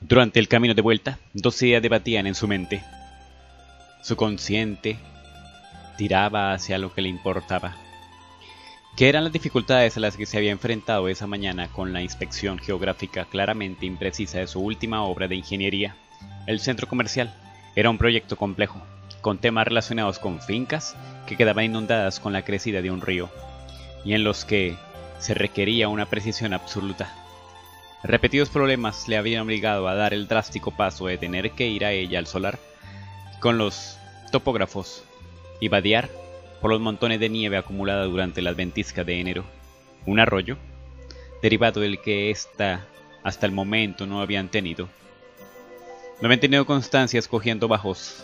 Durante el camino de vuelta, dos ideas debatían en su mente. Su consciente tiraba hacia lo que le importaba, que eran las dificultades a las que se había enfrentado esa mañana con la inspección geográfica claramente imprecisa de su última obra de ingeniería. El centro comercial era un proyecto complejo, con temas relacionados con fincas que quedaban inundadas con la crecida de un río, y en los que se requería una precisión absoluta. Repetidos problemas le habían obligado a dar el drástico paso de tener que ir a ella al solar con los topógrafos y vadear por los montones de nieve acumulada durante las ventiscas de enero. Un arroyo, derivado del que hasta el momento no habían tenido. No habían tenido constancia escogiendo bajas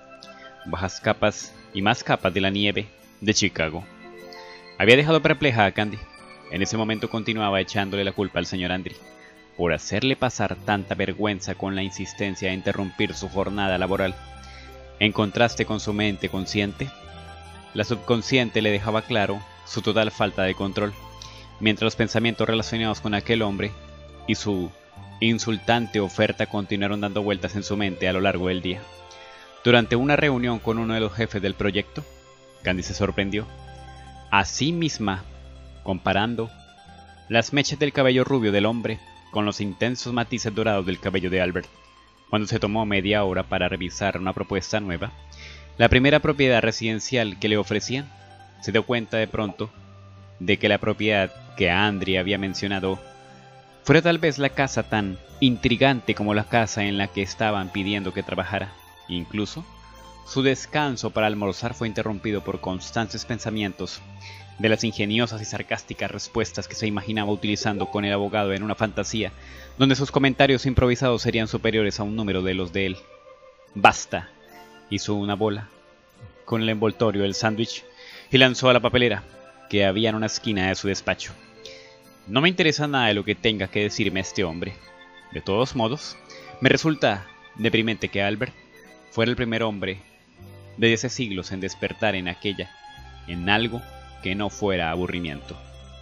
capas y más capas de la nieve de Chicago. Había dejado perpleja a Candy. En ese momento continuaba echándole la culpa al señor Andry por hacerle pasar tanta vergüenza con la insistencia de interrumpir su jornada laboral. En contraste con su mente consciente, la subconsciente le dejaba claro su total falta de control, mientras los pensamientos relacionados con aquel hombre y su insultante oferta continuaron dando vueltas en su mente a lo largo del día. Durante una reunión con uno de los jefes del proyecto, Candy se sorprendió a sí misma comparando las mechas del cabello rubio del hombre con los intensos matices dorados del cabello de Albert. Cuando se tomó media hora para revisar una propuesta nueva, la primera propiedad residencial que le ofrecían, se dio cuenta de pronto de que la propiedad que Andry había mencionado fuera tal vez la casa tan intrigante como la casa en la que estaban pidiendo que trabajara. Incluso, su descanso para almorzar fue interrumpido por constantes pensamientos de las ingeniosas y sarcásticas respuestas que se imaginaba utilizando con el abogado en una fantasía, donde sus comentarios improvisados serían superiores a un número de los de él. «Basta», hizo una bola con el envoltorio del sándwich y lanzó a la papelera que había en una esquina de su despacho. «No me interesa nada de lo que tenga que decirme este hombre. De todos modos, me resulta deprimente que Albert fuera el primer hombre de 10 siglos en despertar en algo que no fuera aburrimiento.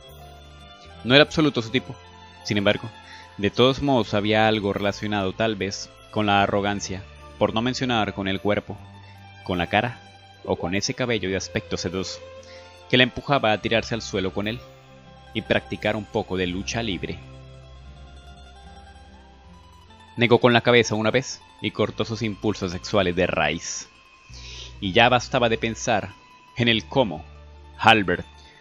No era absoluto su tipo, sin embargo, de todos modos había algo relacionado tal vez con la arrogancia, por no mencionar con el cuerpo, con la cara o con ese cabello de aspecto sedoso, que la empujaba a tirarse al suelo con él y practicar un poco de lucha libre. Negó con la cabeza una vez y cortó sus impulsos sexuales de raíz. Y ya bastaba de pensar en el cómo Albert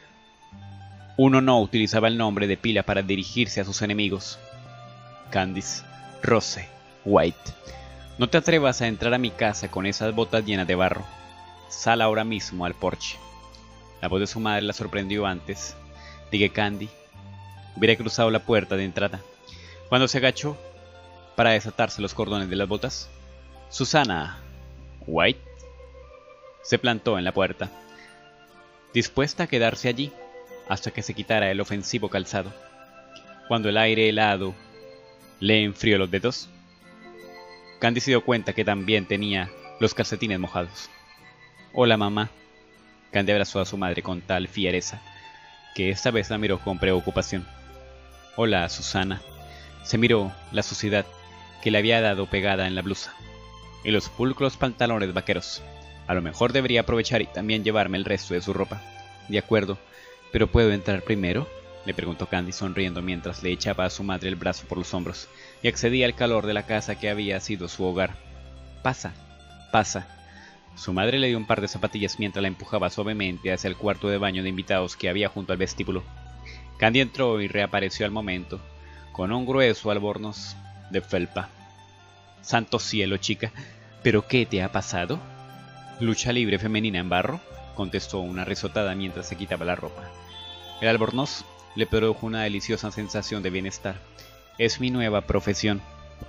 uno no utilizaba el nombre de pila para dirigirse a sus enemigos. Candice Rose White, no te atrevas a entrar a mi casa con esas botas llenas de barro. Sal ahora mismo al porche. La voz de su madre la sorprendió antes de que Candy hubiera cruzado la puerta de entrada. Cuando se agachó para desatarse los cordones de las botas, Susana White se plantó en la puerta, dispuesta a quedarse allí hasta que se quitara el ofensivo calzado. Cuando el aire helado le enfrió los dedos, Candy se dio cuenta que también tenía los calcetines mojados. «Hola, mamá». Candy abrazó a su madre con tal fiereza que esta vez la miró con preocupación. «Hola, Susana». Se miró la suciedad que le había dado pegada en la blusa y los pulcros pantalones vaqueros. «A lo mejor debería aprovechar y también llevarme el resto de su ropa». «De acuerdo, pero ¿puedo entrar primero?», le preguntó Candy sonriendo mientras le echaba a su madre el brazo por los hombros y accedía al calor de la casa que había sido su hogar. «Pasa, pasa». Su madre le dio un par de zapatillas mientras la empujaba suavemente hacia el cuarto de baño de invitados que había junto al vestíbulo. Candy entró y reapareció al momento, con un grueso albornoz de felpa. «Santo cielo, chica, ¿pero qué te ha pasado?». «Lucha libre femenina en barro», contestó una risotada mientras se quitaba la ropa. El albornoz le produjo una deliciosa sensación de bienestar. «Es mi nueva profesión.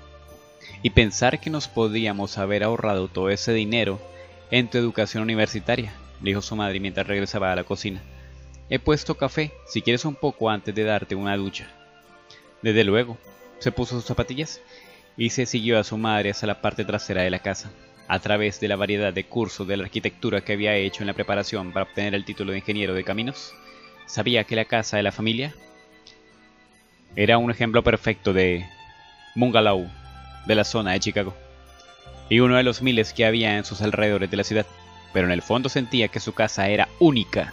Y pensar que nos podíamos haber ahorrado todo ese dinero en tu educación universitaria», dijo su madre mientras regresaba a la cocina. «He puesto café, si quieres un poco antes de darte una ducha». Desde luego. Se puso sus zapatillas y se siguió a su madre hacia la parte trasera de la casa. A través de la variedad de cursos de la arquitectura que había hecho en la preparación para obtener el título de ingeniero de caminos, sabía que la casa de la familia era un ejemplo perfecto de bungalow de la zona de Chicago, y uno de los miles que había en sus alrededores de la ciudad, pero en el fondo sentía que su casa era única.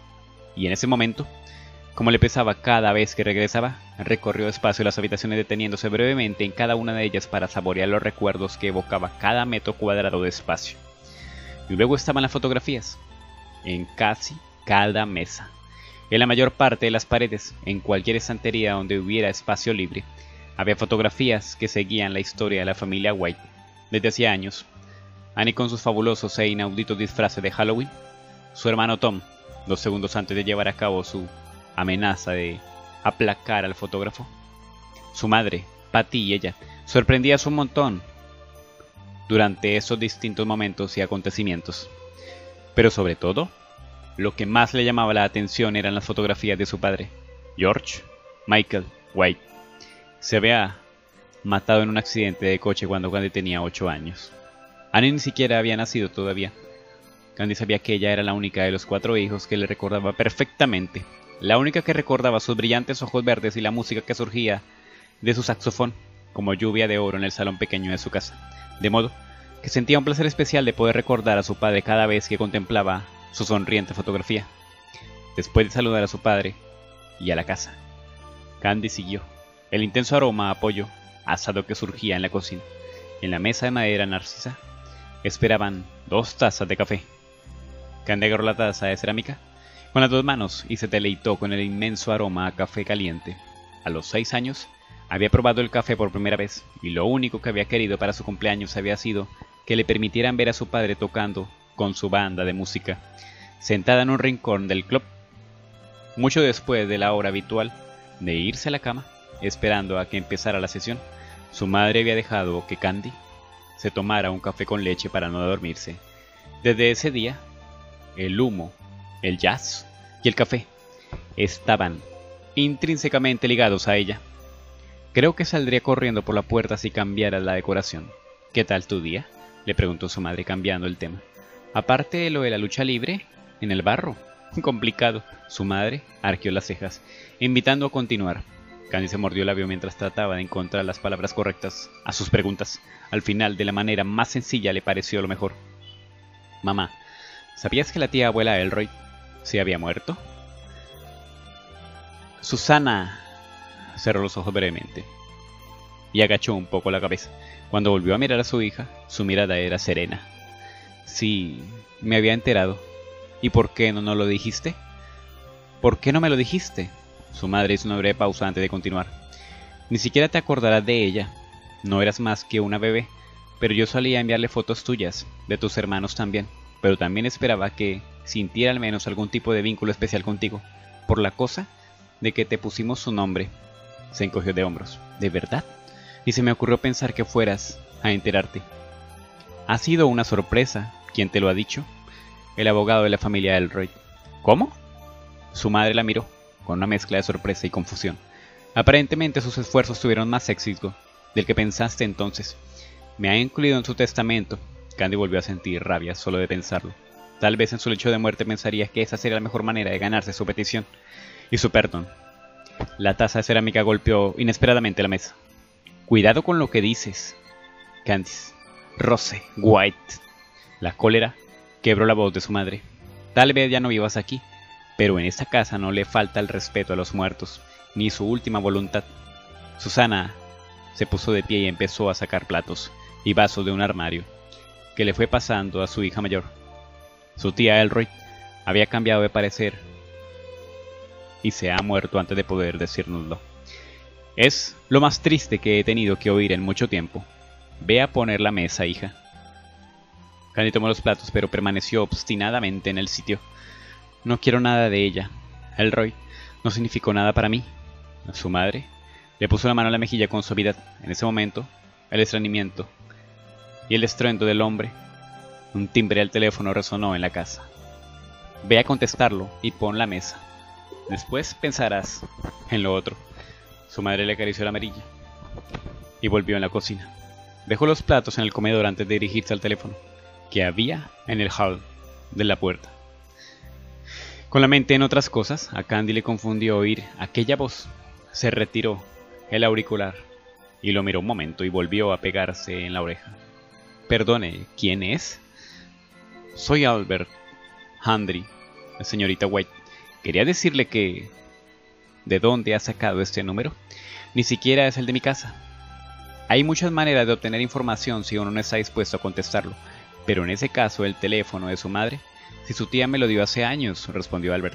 Y en ese momento, como le pesaba cada vez que regresaba, recorrió despacio las habitaciones deteniéndose brevemente en cada una de ellas para saborear los recuerdos que evocaba cada metro cuadrado de espacio. Y luego estaban las fotografías, en casi cada mesa. En la mayor parte de las paredes, en cualquier estantería donde hubiera espacio libre, había fotografías que seguían la historia de la familia White. Desde hacía años, Annie con sus fabulosos e inauditos disfraces de Halloween, su hermano Tom, 2 segundos antes de llevar a cabo su amenaza de aplacar al fotógrafo, su madre, Patty, y ella, sorprendían un montón durante esos distintos momentos y acontecimientos. Pero sobre todo, lo que más le llamaba la atención eran las fotografías de su padre, George Michael White. Se había matado en un accidente de coche cuando Candy tenía 8 años. Annie ni siquiera había nacido todavía. Candy sabía que ella era la única de los 4 hijos que le recordaba perfectamente, la única que recordaba sus brillantes ojos verdes y la música que surgía de su saxofón como lluvia de oro en el salón pequeño de su casa, de modo que sentía un placer especial de poder recordar a su padre cada vez que contemplaba su sonriente fotografía. Después de saludar a su padre y a la casa, Candy siguió. El intenso aroma a pollo asado que surgía en la cocina. En la mesa de madera narcisa esperaban 2 tazas de café. Candy agarró la taza de cerámica con las 2 manos y se deleitó con el inmenso aroma a café caliente. A los 6 años había probado el café por primera vez y lo único que había querido para su cumpleaños había sido que le permitieran ver a su padre tocando con su banda de música, sentada en un rincón del club, mucho después de la hora habitual de irse a la cama, esperando a que empezara la sesión. Su madre había dejado que Candy se tomara un café con leche para no dormirse. Desde ese día, el humo, el jazz y el café estaban intrínsecamente ligados a ella. Creo que saldría corriendo por la puerta si cambiara la decoración. ¿Qué tal tu día?, le preguntó su madre cambiando el tema. Aparte de lo de la lucha libre, en el barro. Complicado. Su madre arqueó las cejas, invitando a continuar. Candy se mordió el labio mientras trataba de encontrar las palabras correctas a sus preguntas. Al final, de la manera más sencilla, le pareció lo mejor. Mamá, ¿sabías que la tía abuela Elroy se había muerto? Susana cerró los ojos brevemente y agachó un poco la cabeza. Cuando volvió a mirar a su hija, su mirada era serena. Sí, me había enterado. ¿Y por qué no lo dijiste? ¿Por qué no me lo dijiste? Su madre hizo una breve pausa antes de continuar. Ni siquiera te acordarás de ella. No eras más que una bebé, pero yo solía enviarle fotos tuyas, de tus hermanos también. Pero también esperaba que sintiera al menos algún tipo de vínculo especial contigo, por la cosa de que te pusimos su nombre. Se encogió de hombros. ¿De verdad? Y se me ocurrió pensar que fueras a enterarte. Ha sido una sorpresa. ¿Quién te lo ha dicho? El abogado de la familia Elroy. ¿Cómo? Su madre la miró, con una mezcla de sorpresa y confusión. Aparentemente sus esfuerzos tuvieron más éxito del que pensaste entonces. Me ha incluido en su testamento. Candy volvió a sentir rabia solo de pensarlo. Tal vez en su lecho de muerte pensaría que esa sería la mejor manera de ganarse su petición y su perdón. La taza de cerámica golpeó inesperadamente la mesa. Cuidado con lo que dices, Candice. Rose White. La cólera quebró la voz de su madre. Tal vez ya no vivas aquí, pero en esta casa no le falta el respeto a los muertos, ni su última voluntad. Susana se puso de pie y empezó a sacar platos y vasos de un armario, que le fue pasando a su hija mayor. Su tía Elroy había cambiado de parecer y se ha muerto antes de poder decírnoslo. Es lo más triste que he tenido que oír en mucho tiempo. Ve a poner la mesa, hija. Candy tomó los platos, pero permaneció obstinadamente en el sitio. No quiero nada de ella. Elroy no significó nada para mí. Su madre le puso la mano a la mejilla con suavidad. En ese momento, el extrañimiento y el estruendo del hombre. Un timbre al teléfono resonó en la casa. Ve a contestarlo y pon la mesa. Después pensarás en lo otro. Su madre le acarició la mejilla y volvió en la cocina. Dejó los platos en el comedor antes de dirigirse al teléfono, que había en el hall de la puerta. Con la mente en otras cosas, a Candy le confundió oír aquella voz. Se retiró el auricular y lo miró un momento y volvió a pegarse en la oreja. Perdone, ¿quién es? Soy Albert Handry, señorita White. Quería decirle que... ¿De dónde ha sacado este número? Ni siquiera es el de mi casa. Hay muchas maneras de obtener información si uno no está dispuesto a contestarlo, pero en ese caso el teléfono de su madre, si su tía me lo dio hace años, respondió Albert,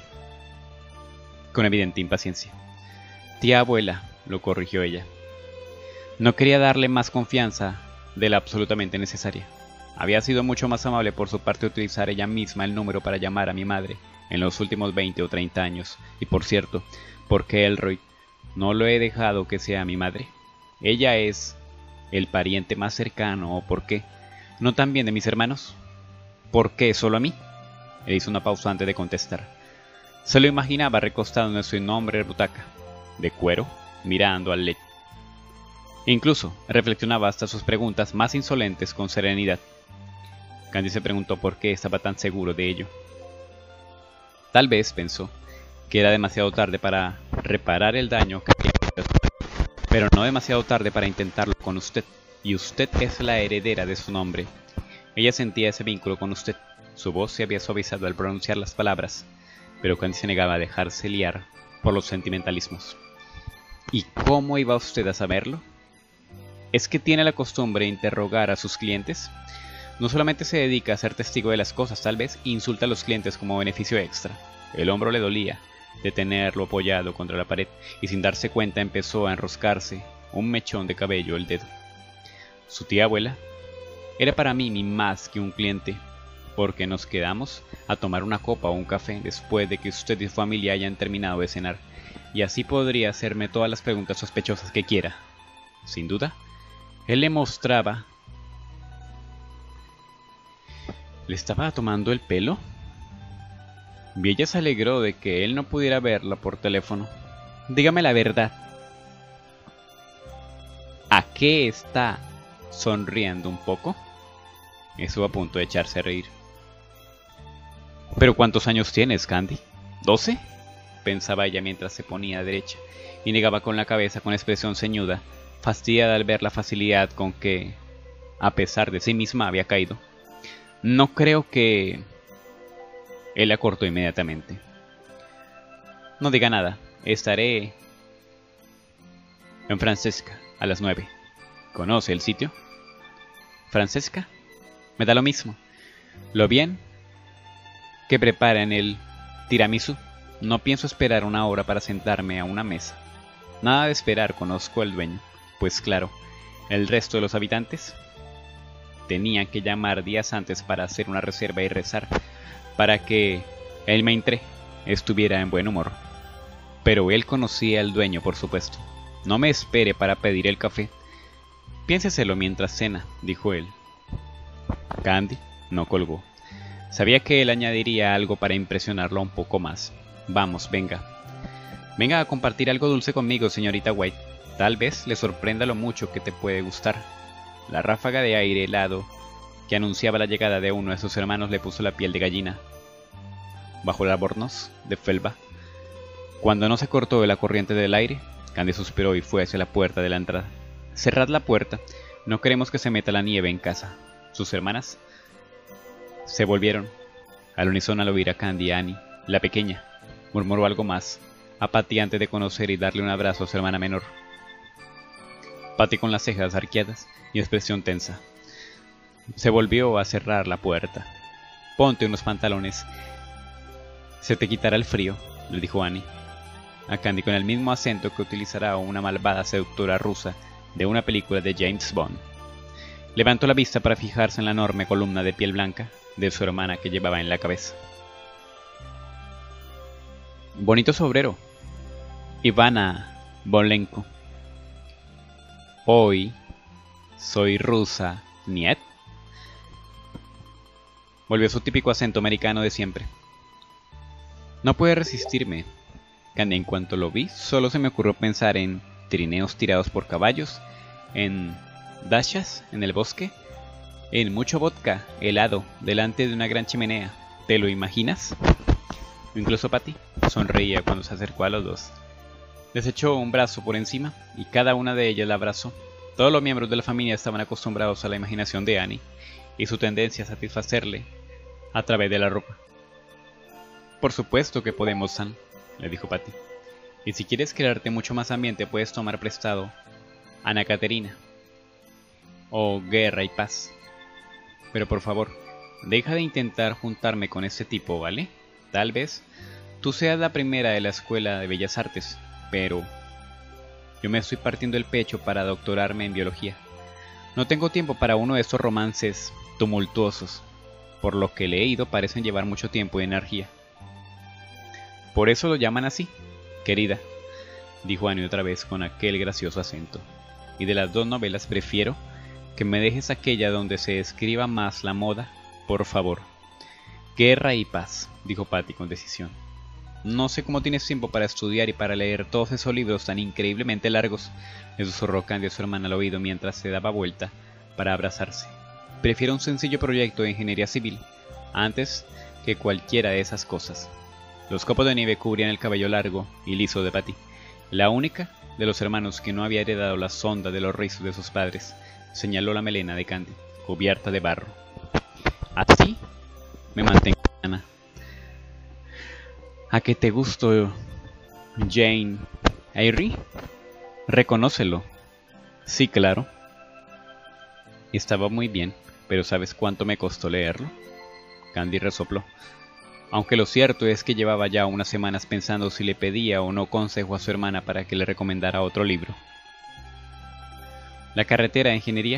con evidente impaciencia. Tía abuela, lo corrigió ella. No quería darle más confianza de la absolutamente necesaria. Había sido mucho más amable por su parte utilizar ella misma el número para llamar a mi madre en los últimos 20 o 30 años. Y por cierto, ¿por qué Elroy? No lo he dejado que sea mi madre. Ella es el pariente más cercano, ¿o por qué? ¿No también de mis hermanos? ¿Por qué solo a mí? Él hizo una pausa antes de contestar. Se lo imaginaba recostado en su enorme butaca, de cuero, mirando al lecho. Incluso reflexionaba hasta sus preguntas más insolentes con serenidad. Candy se preguntó por qué estaba tan seguro de ello. Tal vez pensó que era demasiado tarde para reparar el daño que había hecho, pero no demasiado tarde para intentarlo con usted, y usted es la heredera de su nombre. Ella sentía ese vínculo con usted. Su voz se había suavizado al pronunciar las palabras, pero Candy se negaba a dejarse liar por los sentimentalismos. ¿Y cómo iba usted a saberlo? ¿Es que tiene la costumbre de interrogar a sus clientes? No solamente se dedica a ser testigo de las cosas, tal vez insulta a los clientes como beneficio extra. El hombro le dolía de tenerlo apoyado contra la pared y sin darse cuenta empezó a enroscarse un mechón de cabello el dedo. Su tía abuela era para mí ni más que un cliente, porque nos quedamos a tomar una copa o un café después de que usted y su familia hayan terminado de cenar, y así podría hacerme todas las preguntas sospechosas que quiera. Sin duda, él le mostraba... ¿Le estaba tomando el pelo? Y ella se alegró de que él no pudiera verla por teléfono. Dígame la verdad. ¿A qué está sonriendo un poco? Estuvo a punto de echarse a reír. ¿Pero cuántos años tienes, Candy? ¿12? Pensaba ella mientras se ponía derecha y negaba con la cabeza con expresión ceñuda, fastidiada al ver la facilidad con que, a pesar de sí misma, había caído. No creo que... Él la cortó inmediatamente. No diga nada. Estaré en Francesca a las 9. ¿Conoce el sitio? ¿Francesca? Me da lo mismo. Lo bien que preparan el tiramisú. No pienso esperar una hora para sentarme a una mesa. Nada de esperar, conozco al dueño. Pues claro, el resto de los habitantes tenían que llamar días antes para hacer una reserva y rezar para que el Maintre estuviera en buen humor. Pero él conocía al dueño, por supuesto. No me espere para pedir el café. Piénseselo mientras cena, dijo él. Candy no colgó. Sabía que él añadiría algo para impresionarlo un poco más. Vamos, venga. Venga a compartir algo dulce conmigo, señorita White. Tal vez le sorprenda lo mucho que te puede gustar. La ráfaga de aire helado que anunciaba la llegada de uno de sus hermanos le puso la piel de gallina. Bajo el albornoz de felpa, cuando no se cortó de la corriente del aire, Candy suspiró y fue hacia la puerta de la entrada. Cerrad la puerta, no queremos que se meta la nieve en casa. Sus hermanas se volvieron al unísono al oír a Candy y Annie. La pequeña murmuró algo más a Patty antes de conocer y darle un abrazo a su hermana menor. Patty, con las cejas arqueadas y expresión tensa, se volvió a cerrar la puerta. Ponte unos pantalones, se te quitará el frío, le dijo Annie a Candy con el mismo acento que utilizará una malvada seductora rusa de una película de James Bond. Levantó la vista para fijarse en la enorme columna de piel blanca de su hermana que llevaba en la cabeza. Bonito sombrero, Ivana Bolenko. Hoy soy rusa, niet. Volvió su típico acento americano de siempre. No pude resistirme, Candy. En cuanto lo vi, solo se me ocurrió pensar en trineos tirados por caballos, en dashas en el bosque, en mucho vodka helado delante de una gran chimenea. ¿Te lo imaginas? Incluso Patty sonreía cuando se acercó a los dos. Les echó un brazo por encima y cada una de ellas la abrazó. Todos los miembros de la familia estaban acostumbrados a la imaginación de Annie y su tendencia a satisfacerle a través de la ropa. Por supuesto que podemos, Sam, le dijo Patty. Y si quieres crearte mucho más ambiente, puedes tomar prestado Ana Caterina o Guerra y Paz. Pero por favor, deja de intentar juntarme con este tipo, ¿vale? Tal vez tú seas la primera de la Escuela de Bellas Artes, pero yo me estoy partiendo el pecho para doctorarme en biología. No tengo tiempo para uno de estos romances tumultuosos. Por lo que he leído, parecen llevar mucho tiempo y energía. Por eso lo llaman así, querida, dijo Annie otra vez con aquel gracioso acento. Y de las dos novelas prefiero que me dejes aquella donde se escriba más la moda, por favor. Guerra y Paz, dijo Patty con decisión. No sé cómo tienes tiempo para estudiar y para leer todos esos libros tan increíblemente largos, le susurró Candy a su hermana al oído mientras se daba vuelta para abrazarse. Prefiero un sencillo proyecto de ingeniería civil, antes que cualquiera de esas cosas. Los copos de nieve cubrían el cabello largo y liso de Patty, la única de los hermanos que no había heredado la sonda de los rizos de sus padres. Señaló la melena de Candy, cubierta de barro. Así me mantengo sana. ¿A qué te gusto, Jane Eyre? Reconócelo. Sí, claro. Estaba muy bien, pero ¿sabes cuánto me costó leerlo? Candy resopló. Aunque lo cierto es que llevaba ya unas semanas pensando si le pedía o no consejo a su hermana para que le recomendara otro libro. ¿La carretera de ingeniería?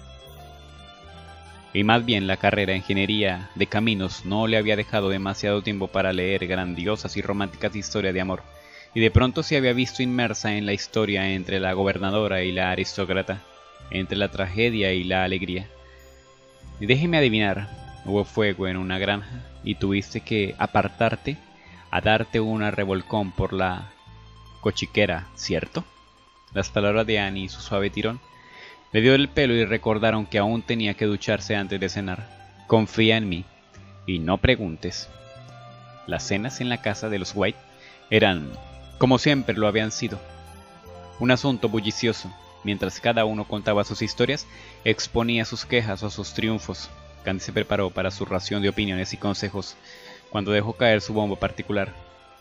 Y más bien la carrera de ingeniería de caminos no le había dejado demasiado tiempo para leer grandiosas y románticas historias de amor, y de pronto se había visto inmersa en la historia entre la gobernadora y la aristócrata, entre la tragedia y la alegría. Y déjeme adivinar, hubo fuego en una granja y tuviste que apartarte a darte una revolcón por la cochiquera, ¿cierto? Las palabras de Annie y su suave tirón le dio el pelo y recordaron que aún tenía que ducharse antes de cenar. Confía en mí y no preguntes. Las cenas en la casa de los White eran, como siempre lo habían sido, un asunto bullicioso. Mientras cada uno contaba sus historias, exponía sus quejas o sus triunfos. Candy se preparó para su ración de opiniones y consejos cuando dejó caer su bomba particular.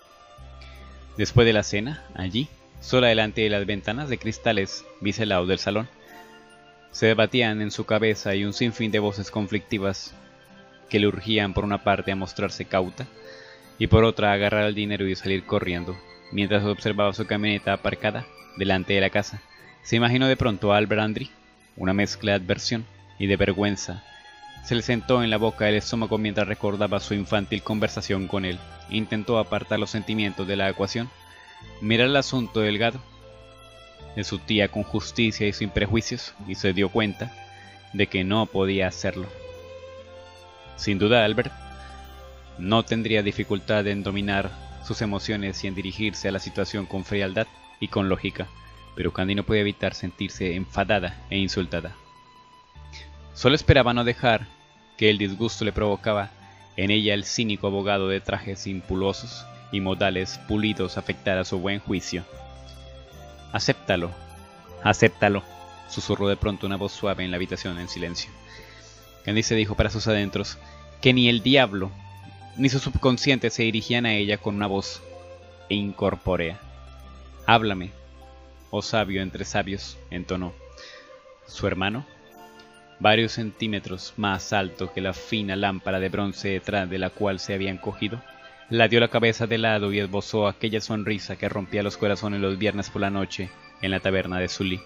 Después de la cena, allí, sola delante de las ventanas de cristales biselados del salón, se debatían en su cabeza y un sinfín de voces conflictivas que le urgían por una parte a mostrarse cauta y por otra a agarrar el dinero y salir corriendo. Mientras observaba su camioneta aparcada delante de la casa, se imaginó de pronto a Albert Andry, una mezcla de adversión y de vergüenza. Se le sentó en la boca el estómago mientras recordaba su infantil conversación con él. Intentó apartar los sentimientos de la ecuación, mirar el asunto del gado de su tía con justicia y sin prejuicios, y se dio cuenta de que no podía hacerlo. Sin duda Albert no tendría dificultad en dominar sus emociones y en dirigirse a la situación con frialdad y con lógica, pero Candy no podía evitar sentirse enfadada e insultada. Solo esperaba no dejar que el disgusto le provocaba en ella el cínico abogado de trajes impulosos y modales pulidos afectara su buen juicio. Acéptalo, acéptalo, susurró de pronto una voz suave en la habitación en silencio. Candy se dijo para sus adentros que ni el diablo ni su subconsciente se dirigían a ella con una voz incorpórea. Háblame, oh sabio entre sabios, entonó. Su hermano, varios centímetros más alto que la fina lámpara de bronce detrás de la cual se habían cogido, la dio la cabeza de lado y esbozó aquella sonrisa que rompía los corazones los viernes por la noche en la taberna de Sully.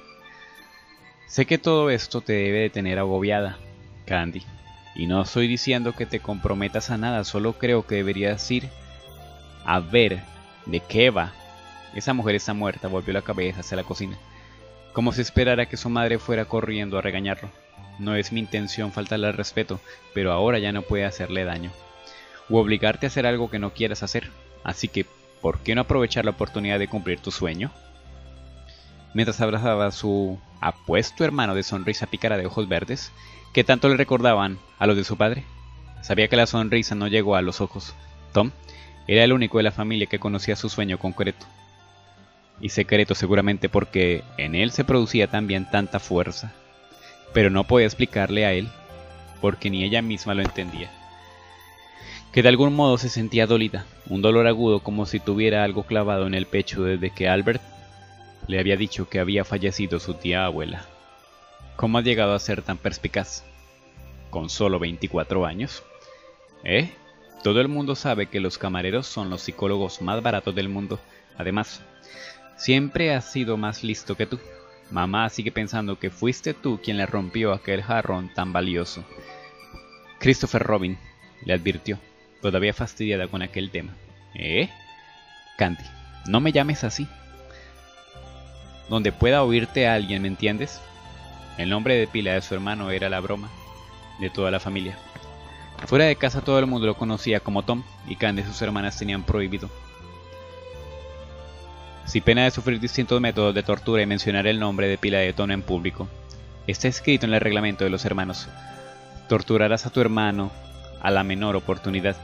Sé que todo esto te debe de tener agobiada, Candy, y no estoy diciendo que te comprometas a nada, solo creo que deberías ir a ver de qué va. Esa mujer está muerta, volvió la cabeza hacia la cocina, como si esperara que su madre fuera corriendo a regañarlo. No es mi intención faltarle al respeto, pero ahora ya no puede hacerle daño u obligarte a hacer algo que no quieras hacer, así que ¿por qué no aprovechar la oportunidad de cumplir tu sueño? Mientras abrazaba a su apuesto hermano de sonrisa pícara de ojos verdes, que tanto le recordaban a los de su padre, sabía que la sonrisa no llegó a los ojos. Tom era el único de la familia que conocía su sueño concreto. y secreto seguramente porque en él se producía también tanta fuerza, pero no podía explicarle a él, porque ni ella misma lo entendía, que de algún modo se sentía dolida, un dolor agudo como si tuviera algo clavado en el pecho desde que Albert le había dicho que había fallecido su tía abuela. ¿Cómo has llegado a ser tan perspicaz? ¿Con solo 24 años? Todo el mundo sabe que los camareros son los psicólogos más baratos del mundo. Además, siempre has sido más listo que tú. Mamá sigue pensando que fuiste tú quien le rompió aquel jarrón tan valioso. Christopher Robin, le advirtió, todavía fastidiada con aquel tema. Candy, no me llames así. Donde pueda oírte a alguien, ¿me entiendes? El nombre de pila de su hermano era la broma de toda la familia. Fuera de casa todo el mundo lo conocía como Tom, y Candy y sus hermanas tenían prohibido, si pena de sufrir distintos métodos de tortura y mencionar el nombre de pila de Tom en público. Está escrito en el reglamento de los hermanos. Torturarás a tu hermano a la menor oportunidad.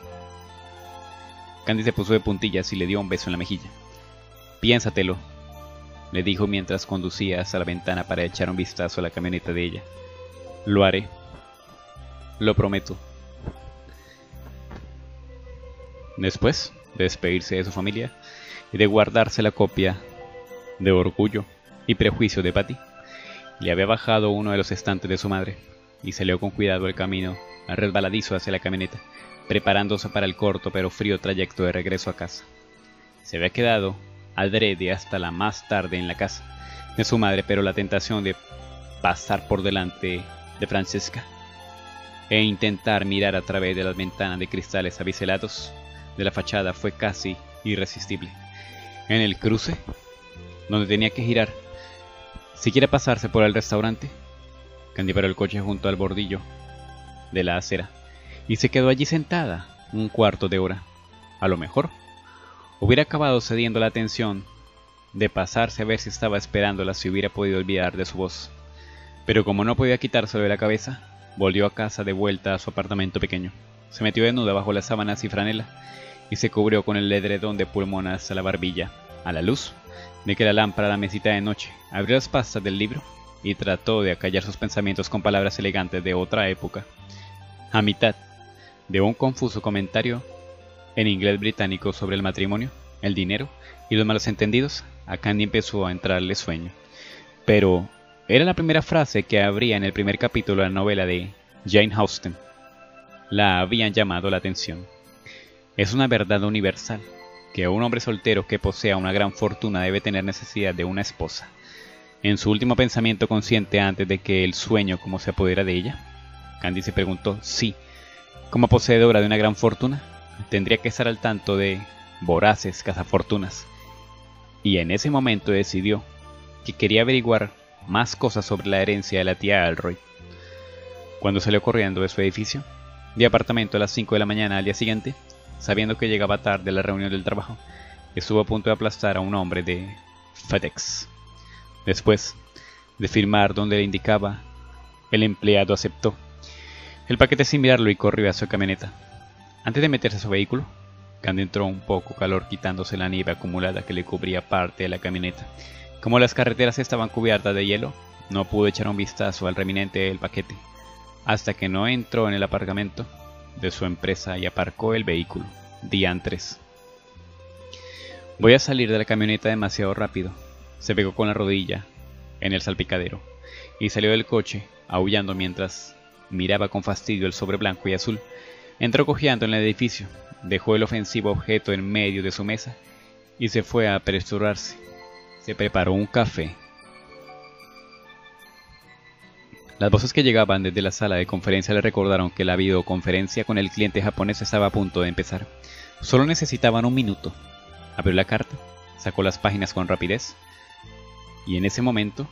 Candy se puso de puntillas y le dio un beso en la mejilla. Piénsatelo, le dijo mientras conducía hasta la ventana para echar un vistazo a la camioneta de ella. Lo haré. Lo prometo. Después de despedirse de su familia y de guardarse la copia de Orgullo y Prejuicio de Patty, le había bajado uno de los estantes de su madre y salió con cuidado el camino resbaladizo hacia la camioneta, preparándose para el corto pero frío trayecto de regreso a casa. Se había quedado adrede hasta la más tarde en la casa de su madre, pero la tentación de pasar por delante de Francesca e intentar mirar a través de las ventanas de cristales abiselados de la fachada fue casi irresistible. En el cruce, donde tenía que girar, si quiere pasarse por el restaurante, Candy paró el coche junto al bordillo de la acera y se quedó allí sentada un cuarto de hora. A lo mejor hubiera acabado cediendo la atención de pasarse a ver si estaba esperándola si hubiera podido olvidar de su voz, pero como no podía quitárselo de la cabeza, volvió a casa de vuelta a su apartamento pequeño. Se metió desnuda bajo las sábanas y franela y se cubrió con el edredón de pulmón hasta la barbilla. A la luz de que la lámpara a la mesita de noche, abrió las pastas del libro y trató de acallar sus pensamientos con palabras elegantes de otra época. A mitad de un confuso comentario en inglés británico sobre el matrimonio, el dinero y los malos entendidos, a Candy empezó a entrarle sueño. Pero era la primera frase que abría en el primer capítulo de la novela de Jane Austen. La habían llamado la atención. Es una verdad universal que un hombre soltero que posea una gran fortuna debe tener necesidad de una esposa. En su último pensamiento consciente antes de que el sueño como se apodera de ella, Candy se preguntó si, como poseedora de una gran fortuna, tendría que estar al tanto de voraces cazafortunas. Y en ese momento decidió que quería averiguar más cosas sobre la herencia de la tía Alroy. Cuando salió corriendo de su edificio de apartamento a las 5 de la mañana al día siguiente, sabiendo que llegaba tarde a la reunión del trabajo, estuvo a punto de aplastar a un hombre de FedEx. Después de firmar donde le indicaba, el empleado aceptó el paquete sin mirarlo y corrió a su camioneta. Antes de meterse a su vehículo, Candy entró un poco calor quitándose la nieve acumulada que le cubría parte de la camioneta. Como las carreteras estaban cubiertas de hielo, no pudo echar un vistazo al reminente del paquete, hasta que no entró en el aparcamiento de su empresa y aparcó el vehículo. Diantres. Voy a salir de la camioneta demasiado rápido. Se pegó con la rodilla en el salpicadero y salió del coche, aullando mientras miraba con fastidio el sobre blanco y azul. Entró cojeando en el edificio, dejó el ofensivo objeto en medio de su mesa y se fue a apresurarse. Se preparó un café. Las voces que llegaban desde la sala de conferencia le recordaron que la videoconferencia con el cliente japonés estaba a punto de empezar. Solo necesitaban un minuto. Abrió la carta, sacó las páginas con rapidez, y en ese momento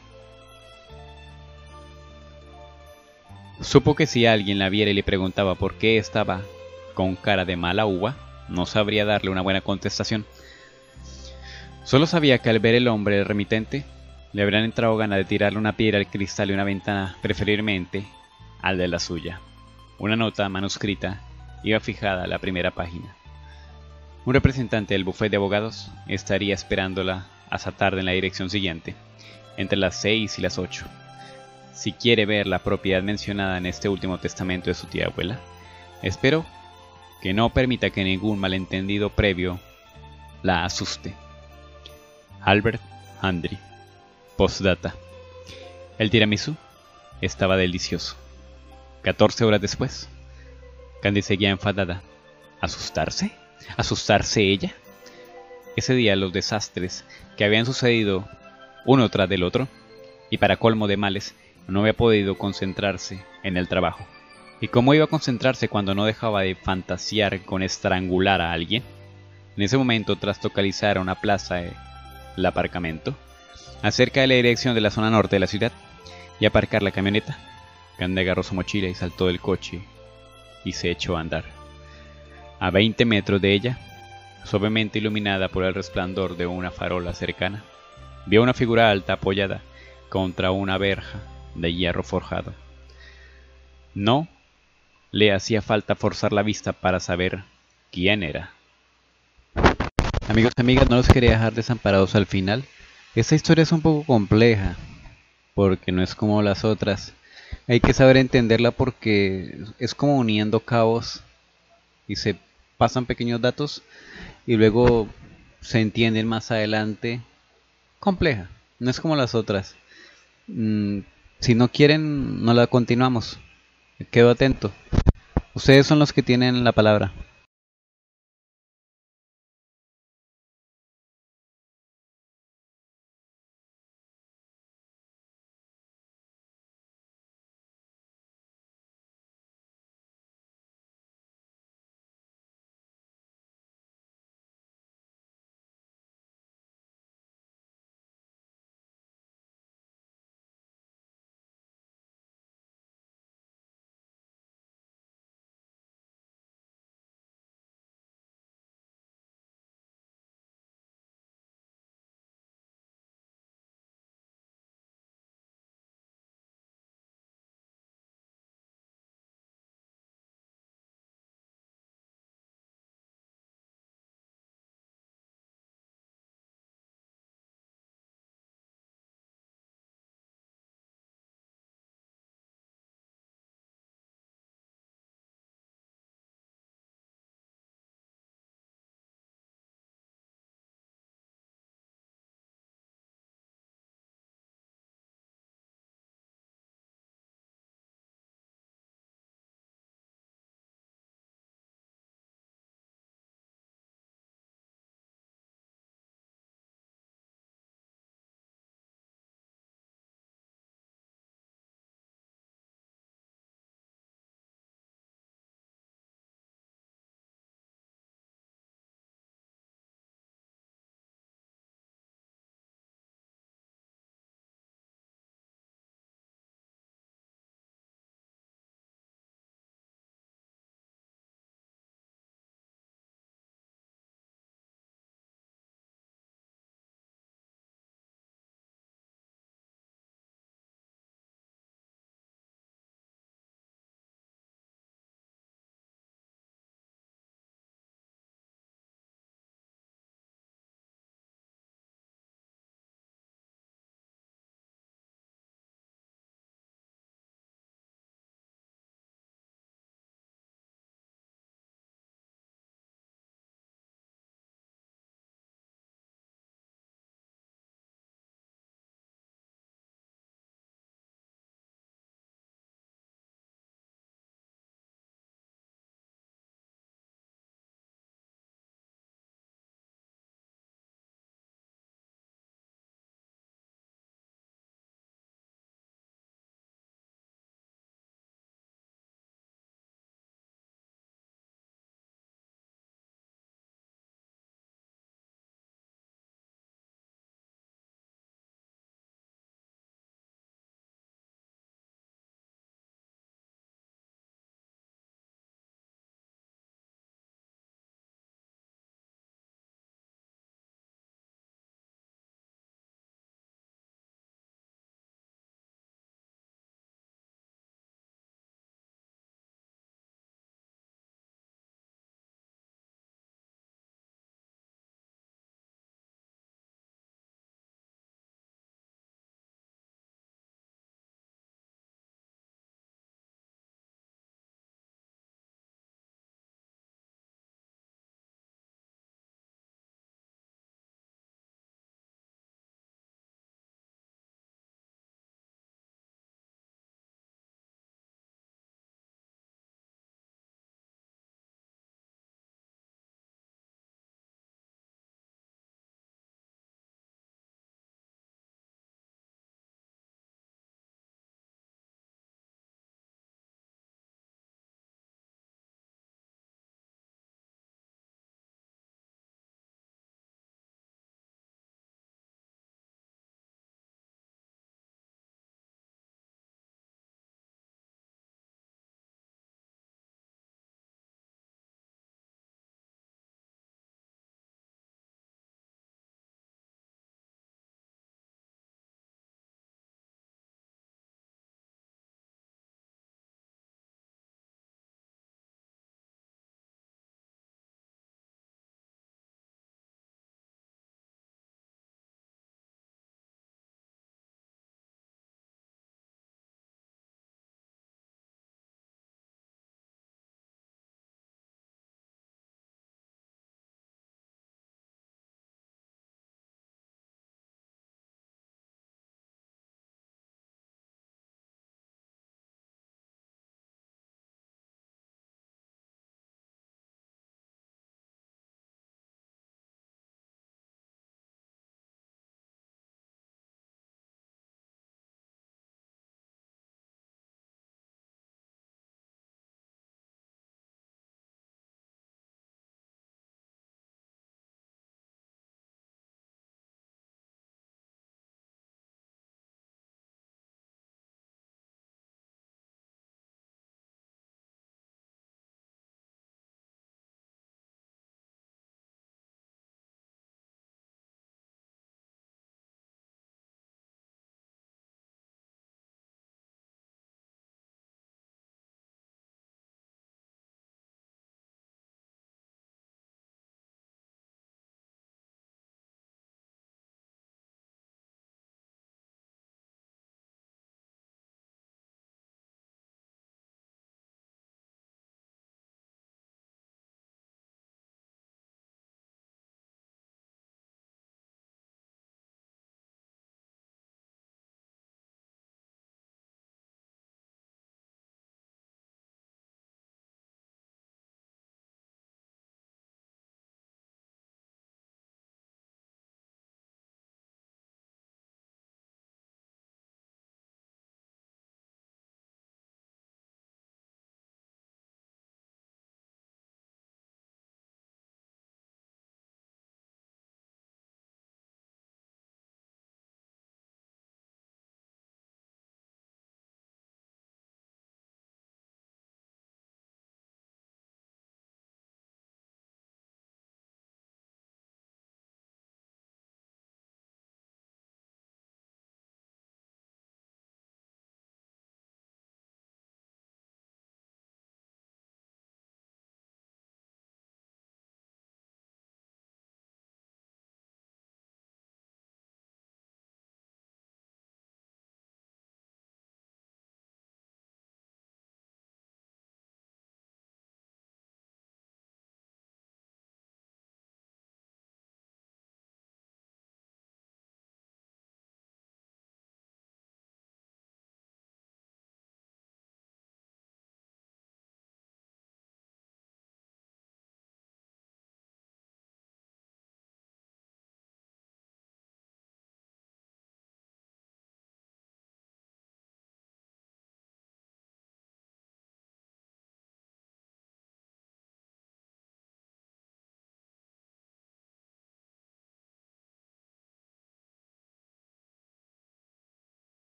supo que si alguien la viera y le preguntaba por qué estaba con cara de mala uva, no sabría darle una buena contestación. Solo sabía que al ver el hombre remitente, le habrían entrado ganas de tirarle una piedra al cristal de una ventana, preferiblemente al de la suya. Una nota manuscrita iba fijada a la primera página. Un representante del bufete de abogados estaría esperándola hasta tarde en la dirección siguiente, entre las 6 y las 8. Si quiere ver la propiedad mencionada en este último testamento de su tía abuela, espero que no permita que ningún malentendido previo la asuste. Albert Handry. Postdata. El tiramisú estaba delicioso. 14 horas después, Candy seguía enfadada. ¿Asustarse? ¿Asustarse ella? Ese día los desastres que habían sucedido uno tras del otro, y para colmo de males, no había podido concentrarse en el trabajo. ¿Y cómo iba a concentrarse cuando no dejaba de fantasear con estrangular a alguien? En ese momento, tras localizar una plaza, el aparcamento, acerca de la dirección de la zona norte de la ciudad, y aparcar la camioneta, Candy agarró su mochila y saltó del coche y se echó a andar. A 20 metros de ella, suavemente iluminada por el resplandor de una farola cercana, vio una figura alta apoyada contra una verja de hierro forjado. No le hacía falta forzar la vista para saber quién era. Amigos y amigas, no los quería dejar desamparados al final. Esta historia es un poco compleja, porque no es como las otras. Hay que saber entenderla porque es como uniendo cabos y se pasan pequeños datos y luego se entienden más adelante. Compleja, no es como las otras. Si no quieren, no la continuamos. Quedo atento. Ustedes son los que tienen la palabra.